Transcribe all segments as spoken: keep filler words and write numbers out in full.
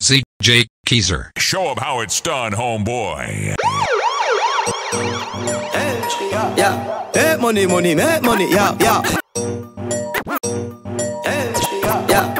Z J Keyser. Show 'em how it's done, homeboy. Yeah, make money, money, make money, yeah, yeah. Yeah,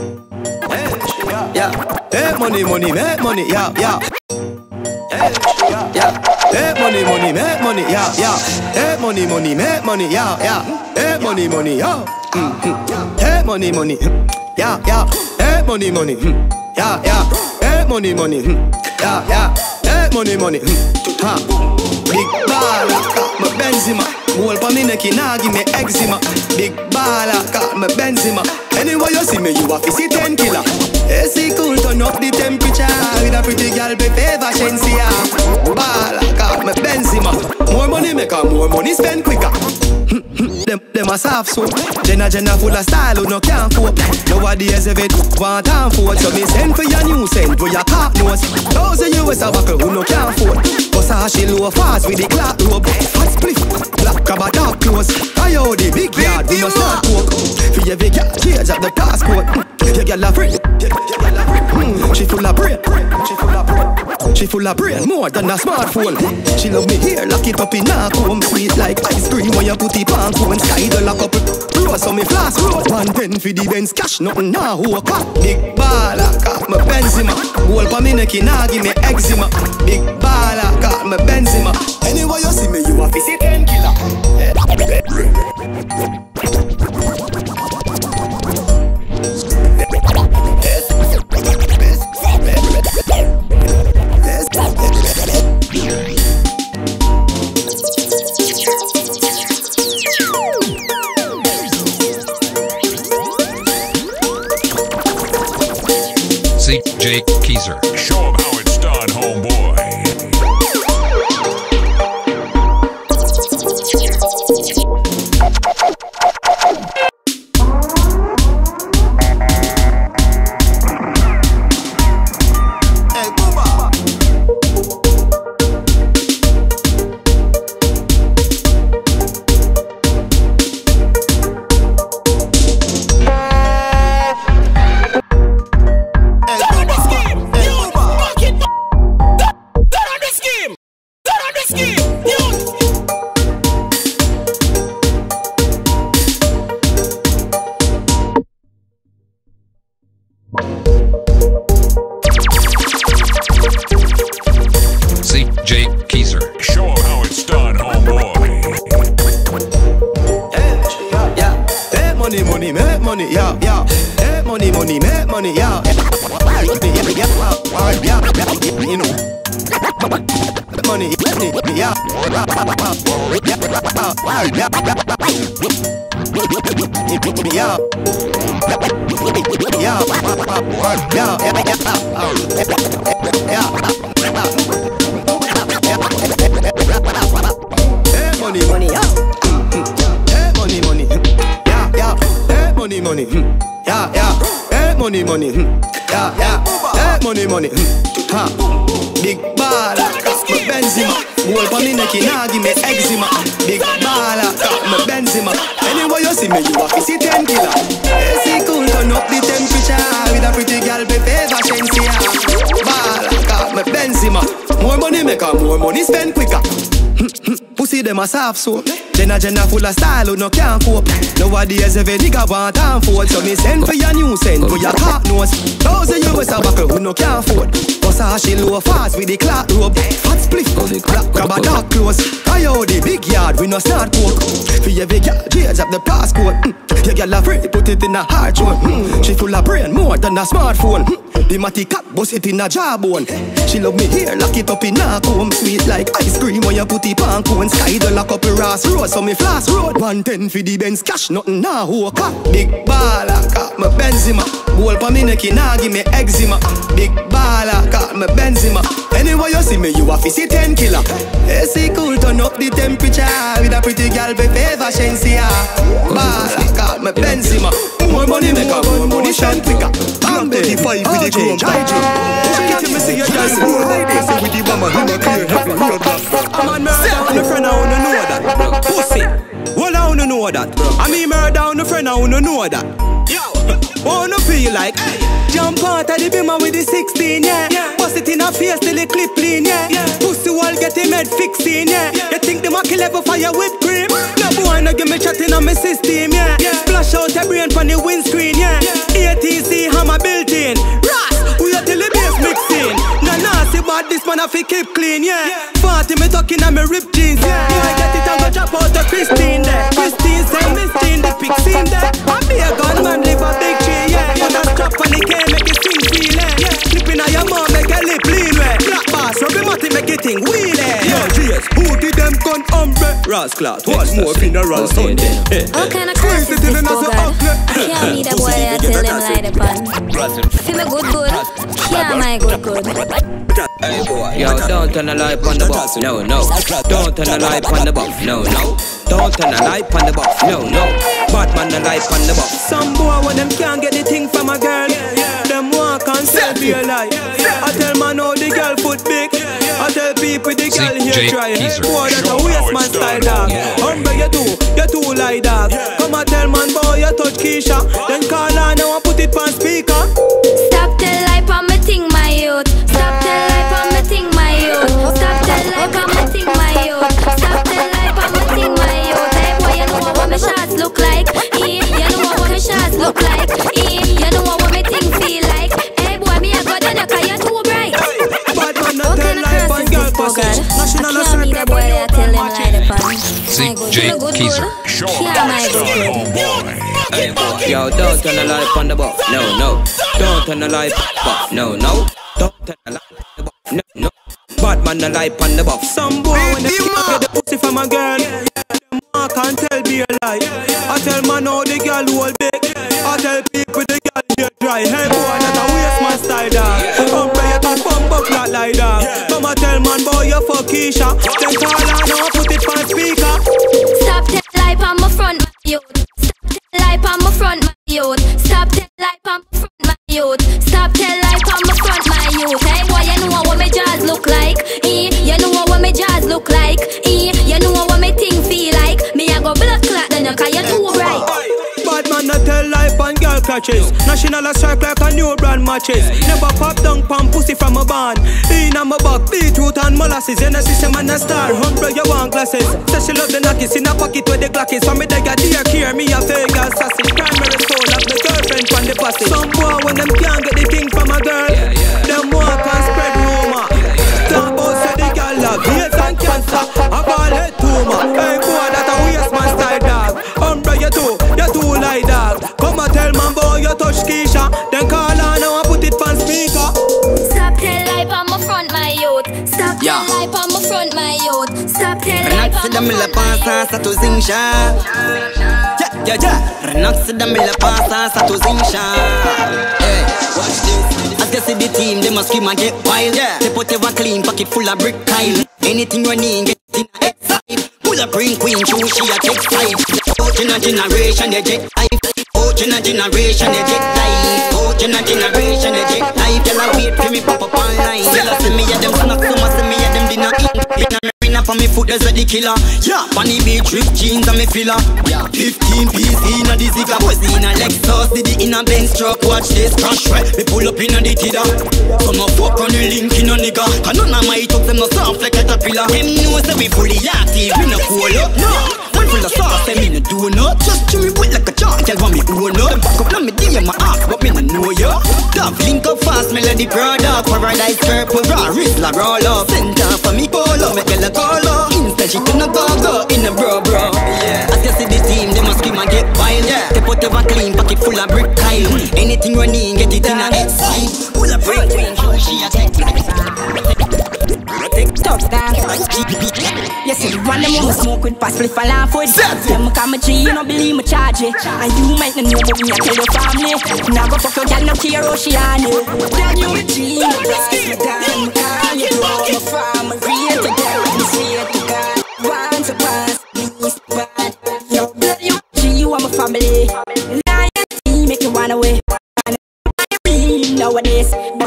yeah, make money, money, make money, yeah, yeah. Yeah, make money, money, make money, yeah, yeah. Make money, money, make money, yeah, yeah. Make money, money, yeah. Make money, money, yeah, yeah. Make money, money, yeah, yeah. Make money, money, yeah, yeah. Make money, money, ha. Big baller, got my Benzema. Hold pa me neck, nah give me eczema. Big baller, got my Benzema. Anyway you see me, you a see ten killer. A C cool, turn up the temperature. With a pretty girl, be favor, Shensia. Baller, got my Benzema. More money make her, more money spend quicker. Them, them a soft so Jenna Jenna full of style who no can't cope. Nowadays if it want time for it. So me send for your new send for your cock nose. Those of you is a buckle who no can't afford. Cause how she low fast with the clock rope. Hot split, black crab a dark close. I owe the big yard, we must start coke. For every girl, change up the passcode. Your girl a free, she full of brain. She full of brain. She full of brain, more than a smartphone. She love me here, lock it up in her comb. Sweet like ice cream when you put it on cone. Sky the lock up, roll so me flash road. One ten for the Benz cash, nothing now who a cut. Big baller, got my Benzema. Hold pa me neck, nah give me eczema. Big baller, got my Benzema. Anyway you see me, you a visit ten killer. Z J Keyser. Show 'em how it's done, homeboy. Z J Keyser. Show 'em how it's done, homeboy. Yeah, make money, money, make money, yeah, yeah. Make money, money, make money, yeah. You know. Money, money, yeah. Yeah. Money, money, yeah. Money, money, yeah, yeah. Money, money, yeah, yeah. Money, money, yeah, yeah. Money, money, ha. Big baller, got my Benzema. Hold pa me neck, nah give me eczema. Big baller, got my Benzema. Anyway you see me, you a see ten killer. A C cool, turn up the temperature. With a pretty girl, be favor, Shensia. Baller, got my Benzema. More money make her, more money spend quicker. Pussy them a soft so Jenna Jenna full of style who no can't cope. Nowadays every nigga want time for it. So me send for your new send for your cock nose. Those of you is a buckle who no can't afford. Cause how she low fast with the clock rope. Hot split, black crab a dark close. I owe the big yard, we no start coke. For every girl, change up the passcode. mm. Your girl a free, put it in a hard throat. mm. She full of brain, more than a smartphone. mm. The matty cat, bust it in a jawbone. She love me here, lock it up in her comb. Sweet like ice cream when you put it on cone. Sky the lock up a Ross Road, so me flash road. One ten for the Benz cash, nothing now who a cut. Big baller, got my Benzema. Hold pa me neck, nah give me eczema. Big baller, got my Benzema. Anyway you see me, you a see ten killer. A C cool, turn up the temperature. With a pretty girl, be favor, Shensia. Baller, got my Benzema. More money make her, more money shine quicker. I'm thirty-five with the chrome J J. Check it, me see your guys. Say with the woman, who no clear, happy, real black. Man, murder on the friend, I wanna know that. Pussy, well I wanna know that. I mean murder on the friend, I wanna know that. Yo. wanna feel like jump out of the bimmer with the sixteen, yeah. Bust it in her face till the clip clean, yeah. Pussy wall get him head fixing, yeah. You think the Mac level fire whipped cream? No boy no give me chatting on my system, yeah. Splash out the brain from the windscreen, yeah. A T C hammer built in. Ras, we are till the bass mixing. No nasty but this man I fi keep clean, yeah. Party me talking on me ripped jeans, yeah. I get it and go drop out the Christine there. Christine say Miss Jean the pick scene there. I be a gunman live a big tree, yeah. Put a strap on the cane make it swing feel, yeah. Flipping on your mom make a lip lean, yeah. Black bass rub him out make it ting wheel, yeah. Yo G S, who did them gun umbre? Rasclat, what's more funeral Sunday? What kind of class is this, Bogard? Can't meet a boy I tell him light upon. Feel me good good, can't my good good. Yo, don't turn the light on the box, no, no. Don't turn the light on the box, no, no. Don't turn the light on the box, no, no. Batman the light on the box. Some boy when them can't get the thing from a girl, them walk and sell be a lie. I tell man how the girl foot big. I tell people the girl here try. Boy that's a waste man style dog. Humble you do, you too lie dog. Come and tell man boy you touch Keisha. Then call her now and put it on speaker. Stop tell lie on me thing my youth. Stop tell lie on me thing my youth. Stop tell lie on me thing my youth. Stop tell lie on me thing my youth. Hey boy you know what my shots look like. Eh, you know what my shots look like. Eh, you know what me thing feel like. Hey boy me a go down you cause you too bright. Bad man not tell life on girl passage. National I can't meet a boy I tell him light upon. C J Keezer. Can't my good. Hey, boy. Yo, don't turn the light on the box, no, no. Don't turn the light on the box, no, no. Don't turn the light on the box, no, no. Batman the light on the box. Some boy when they get the pussy from a girl, them walk and tell be a lie. I tell man how the girl hold big. I tell people the girl here dry. Hey boy that's a waste man style dog. Come play it and bump up not like dog. Come and tell man boy you fuck Keisha. Then call her now and put it on speaker. Stop tell lie on my front my youth. Lie on my front, my youth. Stop tell lie on my front, my youth. Stop tell lie on my front, my youth. Hey boy, you know what my jazz look like. Eh, you know what my jazz look like. Eh, you know what my thing feel like. Me I go blood clot then you cause you too right. Bad man not tell life on girl catches. National a strike like a new brand matches. Never pop down pan pussy from a barn. In a my back, beetroot and molasses. You know see man a star, humble you want glasses. Say she love the knockers in a pocket where the Glock is. For me they got dear care, me a fake assassin. Primary soul of the girlfriend from the passage. Some boy when them can't get the thing from a girl, them walk and spread rumor. Talk about say the girl love AIDS and cancer, a ball head tumor. Hey boy that a waste man style dog. Humble you too, you too lie dog. Come and tell man boy you touch Keisha. Then call her now and put it on speaker. Stop tell lie on my front, my youth. Stop tell lie on my front, my youth. Stop tell lie on my front, my youth. Yeah, yeah, Renox the miller pass us to Zinsha. Hey, watch this. As they see the team, they must scream and get wild. Yeah, they put ever clean pocket full of brick tile. Anything running, get in a head side. Pull a green queen, show she a take five. Out in a generation, they jet life. Out in a generation, they jet life. Out in a generation, they jet life. Tell her wait for me pop up online. Tell her see me at them snack, so much see me at them dinner eat. For me foot, there's a the killer. Yeah, funny beach, rip jeans and me filler. Yeah, fifteen piece in a the zigga. Was in a Lexus, did it in a Benz truck. Watch this crash, right? Me pull up in a the tidder. Some a fuck on the link in a nigga. Cause none of my talk, them no soft like caterpillar. Them know say we fully active, we no cool up. No, one full of sauce, them me no do no. Just chew me wet like a chalk, tell want me own up. Them back up, now me D M my ass, but me no know ya. Dog link up fast, melody product. Paradise purple, raw, Rizla roll up. Center for me, polo, make a go. Instead she couldn't go go in a bro bro. Yeah. As you see the team, they must scream and get wild. Yeah. They put ever clean pocket full of brick tile. Anything running, get it in a head side. Full of brick queen, she a take touchdown. You see the one them wanna smoke with pass flip and laugh with. Them come a G, you don't believe me charge it. And you might not know but me I tell your family. Now go fuck your girl, no care how she on it. Then you a G, you pass it down. Call you grow my family, real to down. Swear to God, want to pass, please bad. Yo, you a G, you are my family. Now you see, make you run away. And I really nowadays, but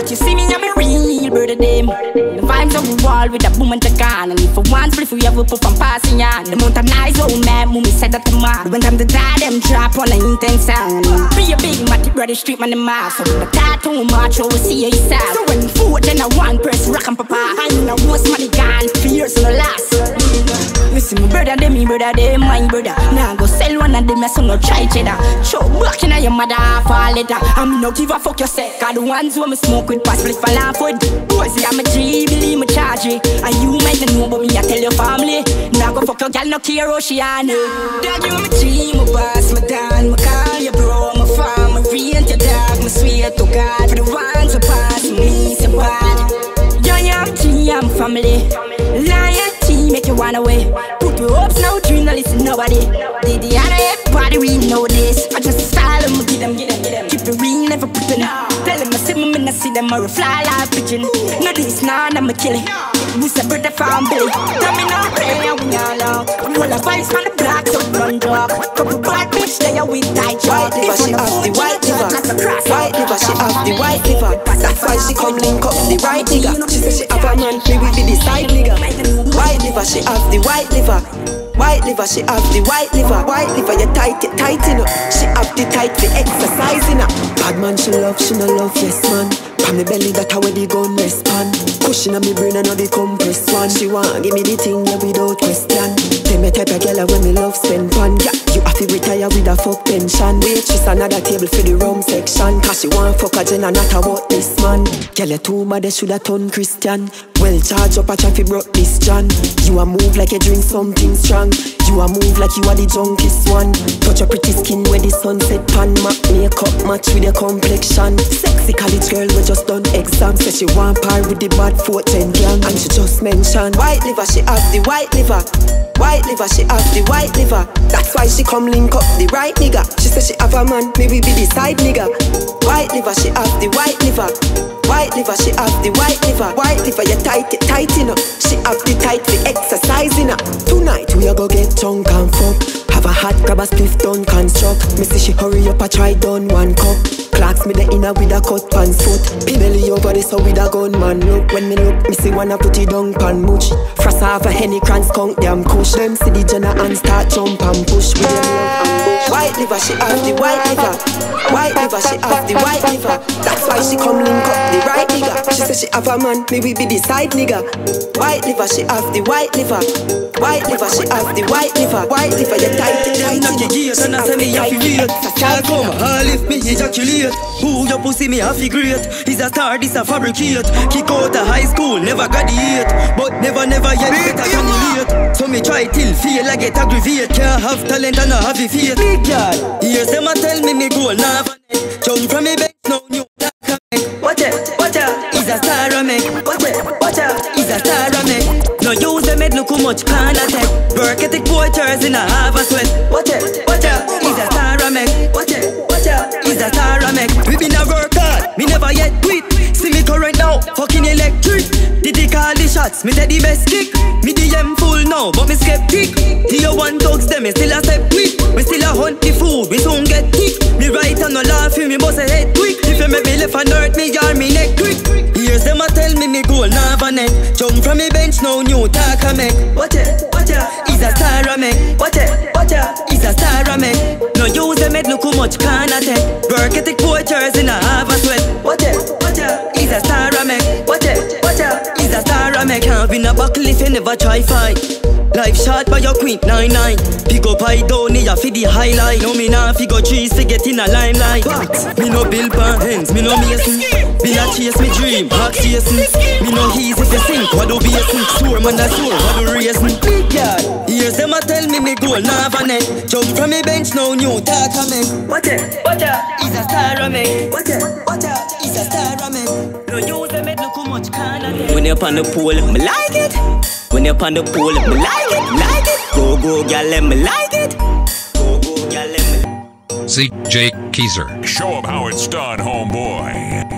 But you see me, I'm a real brother them. The vibes on the wall with a boom and the gun. And if for one split we have a puff and passing on. The mountain nice old man, mummy said that the man. When time to die, them drop on the intense sound. Be a big matty brother street man the mouth. So the tattoo march over see you yourself. So when food then a one person rock and papa. I know what's money gone, fears on the last. Listen, my brother, them, me brother, them, my brother. Now go sell one of them, so no try cheddar. Show back in your mother, fall letter. I'm no give a fuck yourself. Cause the ones who me smoke with pass split for laugh with. Boys, I'm a G, believe me charge it. And you might not know, but me I tell your family. Now go fuck your girl, no care ocean. Dad, you my G, my boss, my dan, my call, your bro, my farm, my rent, your dog, my sweet to God. For the ones who pass me, so bad. Yeah, yeah, I'm G, I'm family. Lion T, make you run away. Put your hopes, no dream, no listen, nobody. Did the other party, we know this. I just style them, get them, get them, get them. Keep it real, never put it out. Tell them I see them and I see them, or fly like pigeon. No this, nah, I'm a killer. We say brother from Billy. Tell me no play, and we all out. We all the vibes from the black, so run dog. Couple bad bitch, they are with tight jaw. White liver, she have the white liver. White liver, she have the white liver. That's why she come link up the right nigga. She say she have a man, me with the side nigga. White liver, she have the white liver. White liver, she have the white liver. White liver, you tight it, tight enough. She have the tight for exercising up. Bad man, she love, she no love, yes man. On me belly, that how the gun respond. Pushing on me brain, I know the compress one. She want give me the thing, yeah, without question. Tell me type of girl when me love spend pan. Yeah, you have to retire with a fuck pension. Waitress another table for the rum section. Cause she want fuck a gen and not about this man. Girl, you too bad, they shoulda turn Christian. Well charged up a traffic broke this John. You a move like you drink something strong. You a move like you are the junkiest one. Touch your pretty skin where the sunset pan. Makeup match with your complexion. Sexy college girl we just done exam. Say she want par with the bad fourth and gang. And she just mentioned white liver, she have the white liver. White liver, she have the white liver. That's why she come link up the right nigga. She say she have a man, maybe be the side nigga. White liver, she have the white liver. White liver, she have the white liver. White liver, you tight it, tight enough. She have the tight for exercising up. Tonight we a go get drunk and fuck. Have a hot grab a spliff done construct. Me see she hurry up a try done one cup. Clocks me the inner with a cut pants foot. Pinelli over the so with a gun man look. When me look, me see wanna put it down pan much. Frost have a henny crans skunk damn kush. Them see the jenna and start jump and push with them love and push. White liver, she have the white liver. White liver, she have the white liver. That's why she come link up the right nigga. She say she have a man, maybe be the side nigga. White liver, she have the white liver. White liver, she have the white liver. White liver, you tight it, tight it. She have the tight it. Can't come, all if me ejaculate. Who your pussy me have to great. Is a star, this a fabricate. Kick out of high school, never graduate. But never, never yet better can relate. So me try till feel like get aggravate. Can't have talent and not have the faith. Big girl, here's them a tell me me goal, now have a net. Jump from me bench, now new black a make. Watch it, watch out, is a star a make. Watch it, watch out, is a star a make. No use them head, look how much can I take. Work ethic boy chairs in a half a sweat. Watch it, watch out, is a star a make. Watch it, watch out, is a star a make. We been a work hard, me never yet quit. See me current now, fucking electric. Did they call the shots, me take the best kick. Me D M full now, but me skeptic. Tier one dogs, them me still a step quick. We still a hunt the food, we soon get thick. Me right and no laughing, me bust a head quick. If you make me left and hurt me, jar me neck quick. Here's them a tell me me goal, now have a neck. Jump from me bench, now new talk a make. Watch it, watch it, is a star a make. Watch it, watch it, is a star a make. No use them head, look how much can I take. Work ethic poachers in a half a sweat. Watch it, watch it, is a star a make. Watch it, watch it, is a star a make. Can't win a buckle if you never try fight. Life shot by your queen, nine nine. Pick up I down here for the highlight. No me nah figure trees to get in a limelight. Me no build pan hands, me no mason. Be a chase me dream, hawk chasing. Me no easy if you sink, what do basin? Sore man a sore, what do racing? Big girl, here's them a tell me me goal, now have a net. Jump from me bench, now new talk a make. Watch it, watch it, is a star a make. Watch it, watch it, is a star a make. No use them head, look how much can I take. When you're on the pool, me like it. When you're on the pool, me like it, like it. Go, go, gal, let me like it. Go, go, gal, let me. Z J Keyser. Show 'em how it's done, homeboy.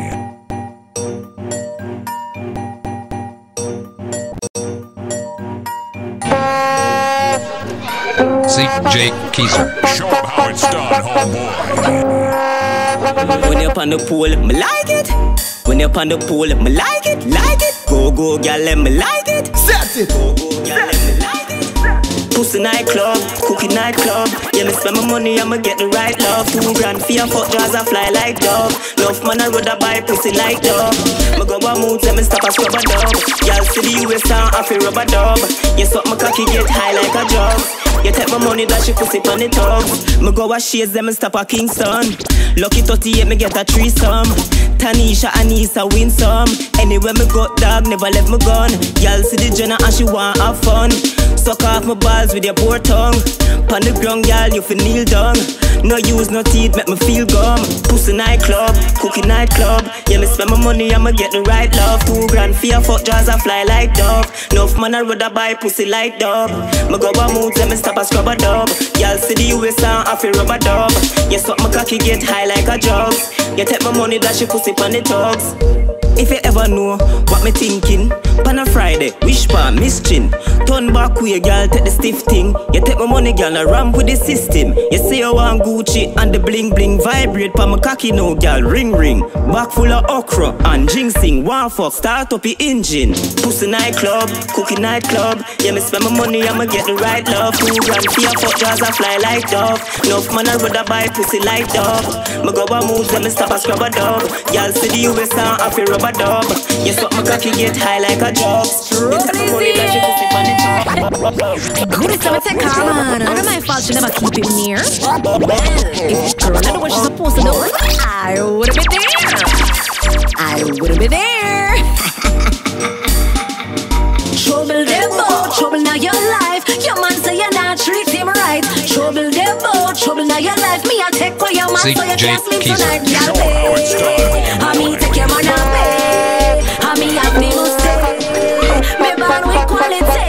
Z J Keyser. Show 'em how it's done, homeboy. When you're on the pool, me like it. When money up on the pool, me like it, like it. Go, go, girl, let me like it. Set it. Go, go, girl, let me like it. Pussy nightclub, cookie nightclub. Yeah, me spend my money, I'ma get the right love. Two grand for your fuck jaws, I fly like dove. Enough man, I rather buy pussy like dove. Me go a mood, tell me stop a scrub a dub. Y'all see the U S sound, I feel rubber dub. You suck my cocky, get high like a jug. You take my money, dash your pussy on the tubs. Me go a shades, them and stop a Kingston. Lucky thirty-eight, me get a threesome. Tanisha, Anissa, win some. Anywhere me go, dog, never left me gun. Y'all see the Jenna and she want have fun. Suck off my balls with your poor tongue. Pon the ground, y'all, you fi kneel down. No use, no teeth, make me feel gum. Pussy nightclub, cookie nightclub. Yeah, me spend my money, I'ma get the right love. Two grand for your fuck jaws, I fly like dove. Enough man, I rather buy pussy like dub. Me go a mood, let me stop a scrub a dub. Y'all see the U S sound, I feel rubber dub. You suck my cocky, get high like a jug. You take my money, dash your pussy on the tugs. If you ever know what me thinking, pan a Friday, wish pa Miss Chin. Turn back way, girl, take the stiff thing. You take my money, girl, and ramp with the system. You say you want Gucci and the bling bling vibrate pa my cocky now, girl, ring ring. Back full of okra and ginseng. One fuck, start up your engine. Pussy nightclub, cookie nightclub. Yeah, me spend my money, I'ma get the right love. Two grand for your fuck jaws, I fly like dove. Enough man, I rather buy pussy like dove. Me go a mood, let me stop a scrub a dub. Y'all see the U S sound, I feel rubber dub. You suck my cocky, get high like a jug. You take my money, dash your pussy on the top. Good is to take her man. Under my fault, she never keep him near. If the girl know what she's supposed to do, I would've been there. I would've been there. Trouble them both, trouble now your life. Your man say you're not treat him right. Trouble them both, trouble now your life. Me I take away your man so you can't sleep tonight. Y'all pay. I me take your man and pay. I me have me mistake. Me born with quality.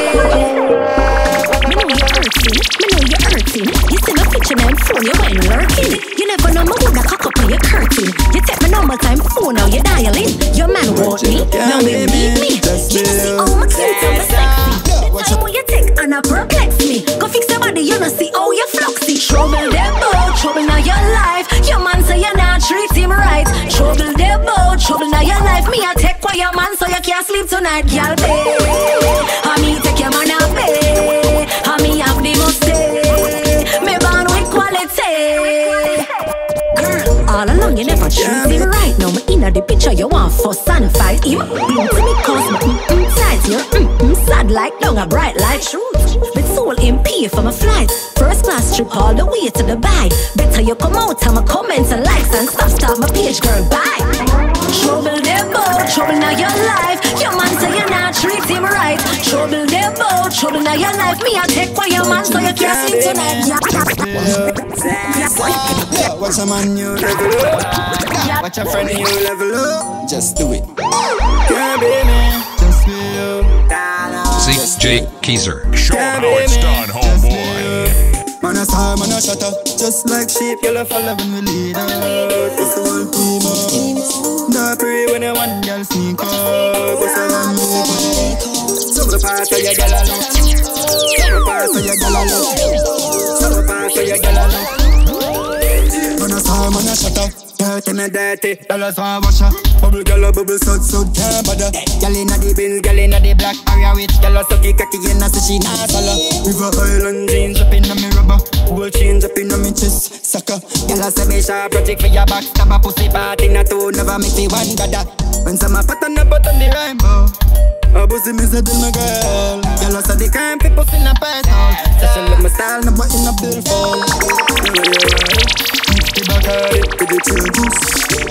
Me know you're hurting. Me know you're hurting. You see my picture now phone, you ain't lurking. You never know me woulda cock up on your curtain. You take my number time phone now you dialing. Your man want me, now me beat me. You see all my cute and my sexy. The time when you take and I perplex me. Go fix your body, you know see all your fluxy. Trouble them both, trouble now your life. Your man say you not treat him right. Trouble them both, trouble now your life. Me I take for your man so you can't sleep tonight, y'all pay. I me take your man and pay. I me have the mistake. Me born with quality. Girl, all along you never treat him right. Now me inna the picture you want fuss and fight him. Bloom to me cause me mm-mm tight. You mm-mm sad like down a bright light. With soul in pay for my flight. First class trip all the way to Dubai. Better you come out and my comments and likes and stop stop my page, girl, bye. Trouble them both, trouble now your life. Your man say you not treat him right. Trouble them both, trouble now your life. Me I take for your man so you can't sleep tonight. Yeah, watch a man you level up. Watch a friend you level up. Just do it. Yeah, baby, just be you. Zeke J. Keyser. Show him how it's done, homeboy. Man a star, man a shutter. Just like sheep, you'll follow when we lead out. What's the whole team up? Don't pray when you want girl sneak up. What's the one make up? Some part of your girl alone. Some part of your girl alone. Some part of your girl alone. Man a star, man a shutter. Dirty me dirty, dollars want washer. Bubble girl a bubble sud sud can't bother. Girl inna the bin, girl inna the black area with. Girl a sucky cocky and a say she not swallow. River Island jeans up inna me rubber. Gold chains up inna me chest, sucker. Girl a say me sharp, project for your back. Stab a pussy part inna two, never make me one dada. When some a pattern a button the rainbow. A pussy me say to my girl. Girl a say the crime fi pussy in a personal. Say she love my style, no but in a bill fall. The Bacardi with the chill juice.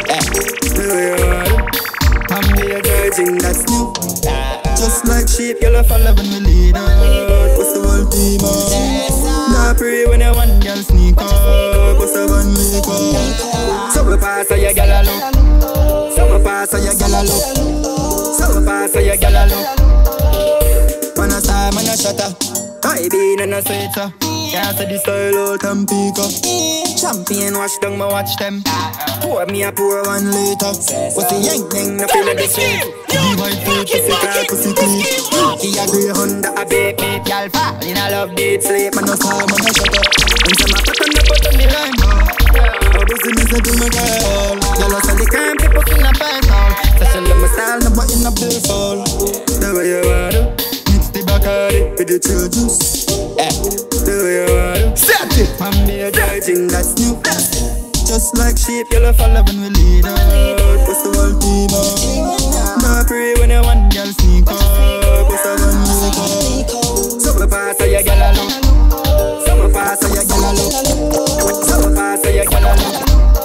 I'm the virgin that's new. Just like sheep, you'll follow when we lead out. What's the whole team up? Nah pray when you want girl sneak up. What's the one make up? So we pass on your gal a look. So we pass on your gal a look. So we pass on your gal a look. Man a star, man a shutter. I been in a sweater. Can't say the style out and pick up. Champion wash down, my watch them. Pour me a pour one later. What's the yang yang, nothing of the sweet. The white food, pussy car, pussy clean. He a grey Honda, a baby. Y'all fall in a love date sleep. Man a star, man a shutter. And some a put on the put on the line. I pussy me say to my girl. Y'all a sell the crime, the pussy in a personal. in a beautiful. The way you want to mix the Bacardi with the chill juice. Eh, the way you want to set it. Man, me a dry thing that's new. Just like sheep, you'll follow when we lead out. What's the whole team out? Not pray when you want girl sneak up. What's the one sneak up? Some pass of your girl alone. Some pass of your girl alone. Some pass of your girl alone.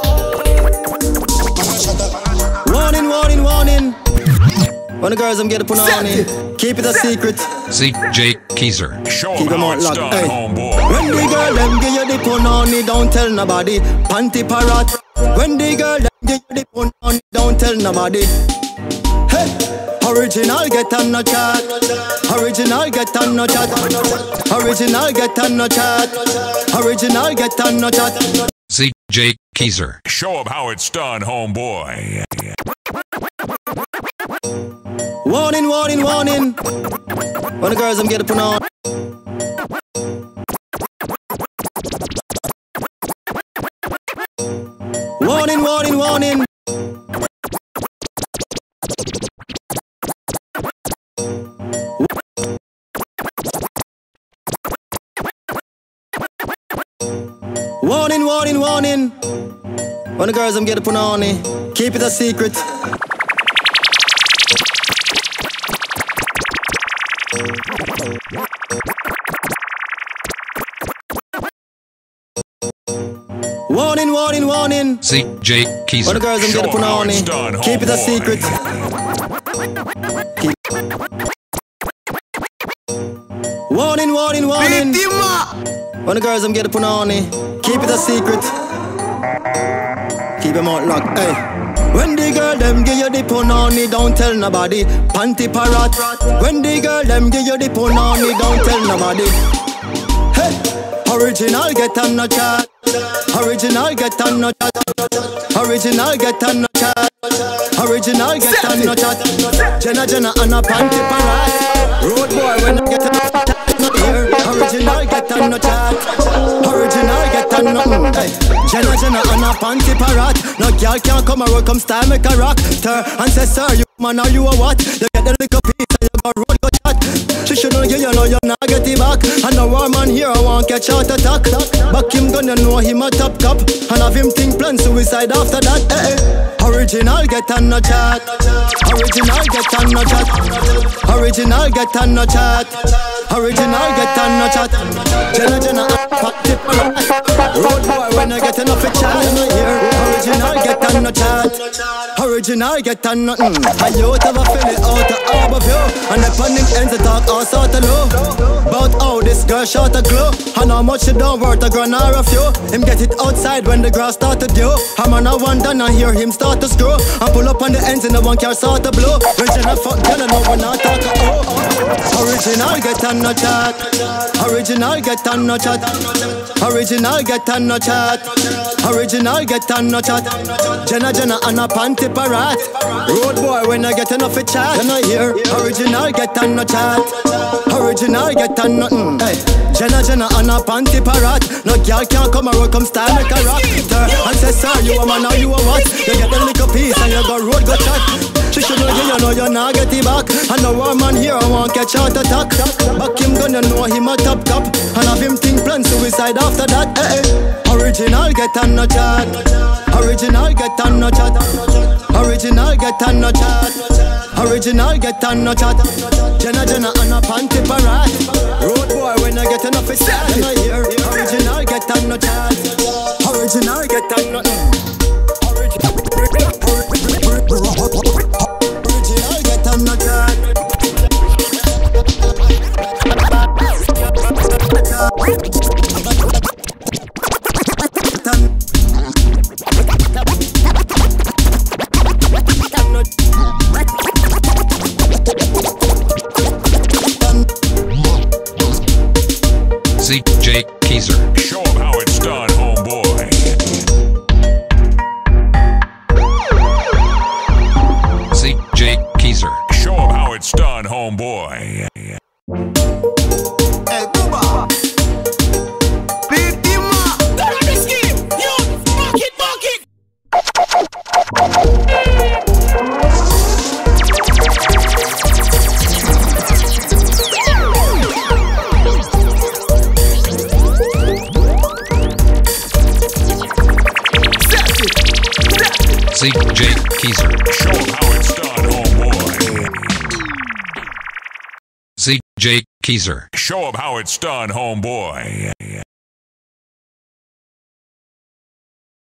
Warning, warning, warning. When the girls I'm getting put on it, keep it a secret. Z J Keezer. Show keep them out locked. Hey. When the girl them give you the put on it, don't tell nobody. Panty parrot. When the girl them give you the put on it, don't tell nobody. Hey, original get on no chat. Original get on no chat. Original get on no chat. Original get on no chat. Z J Keezer. Show 'em how it's done, homeboy. Warning, warning, warning. When the girls I'm getting put on. Warning, warning, warning. Warning, warning, warning. When the girls I'm getting put on it, keep it a secret. Warning, warning, warning. Z J Keezer. When the girls I'm getting put on it, keep it a secret. Keep. Warning, warning, warning. When the girls I'm getting put on it, keep it a secret. Keep them out locked. Hey. When the girl them give you the punani, don't tell nobody. Panty parrot. When the girl them give you the punani, don't tell nobody. Hey, original get on no chat. Original get on no chat. Original get on no chat. Original get on no chat. Jenna Jenna and a panty parrot. Road boy when I get on no chat. Original get on no chat. Original get on no. Hey, Jenna Jenna and a panty parrot. No girl can't come around, come style make a rock. Ter and say sir, you man are you a what? You get the little piece and you go road go chat. She shouldn't give you know you not get it back. And the war man here I want catch out attack. Back him gonna know him a top cop. And have him think plan suicide after that. Hey, original get on no chat. Original get on no chat. Original get on no chat. Original get on no chat. Jenna Jenna pop tip road boy when I get enough of chat. Original get on no chat. Original get on nothing. And you out of a fill it out of all of you. And the panning ends the talk all sort of low. About how this girl shot a glow. And how much she don't worth a grand or a few. Him get it outside when the grass started due. I'm on a one done and hear him start to screw. And pull up on the ends in the one car start to blow. When Jenna fuck Jenna no we're not talking oh. Original get on no chat. Original get on no chat. Original get on no chat. Original get on no chat. Jenna Jenna and a panty parrot. Road boy when I get enough of chat. Jenna here. Original get on no chat. Original get on nothing. Hey, Jenna Jenna and a panty parrot. No girl can't come around, come style make a rock. Ter and say sir, you a man or you a what? You get the little piece and you go road go chat. She shouldn't give you know you not get it back. And the war man here I want catch out attack. Back him gonna know him a top cop. And have him think plan suicide after that. Hey, original get on no chat. Original get on no chat. Original get on no chat. Original get on no chat. Jenna Jenna and a panty parrot. Road boy when I get enough of chat. Here, original get on no chat. Original get on no. Original get on no chat. Z J Keezer. Show 'em how it's done, homeboy. Z J Keezer. Show 'em how it's done, homeboy. Hey, Booba. Big Dima. Don't have this game. You fuck it, fuck it. Jake Keyser. Show 'em how it's done, homeboy.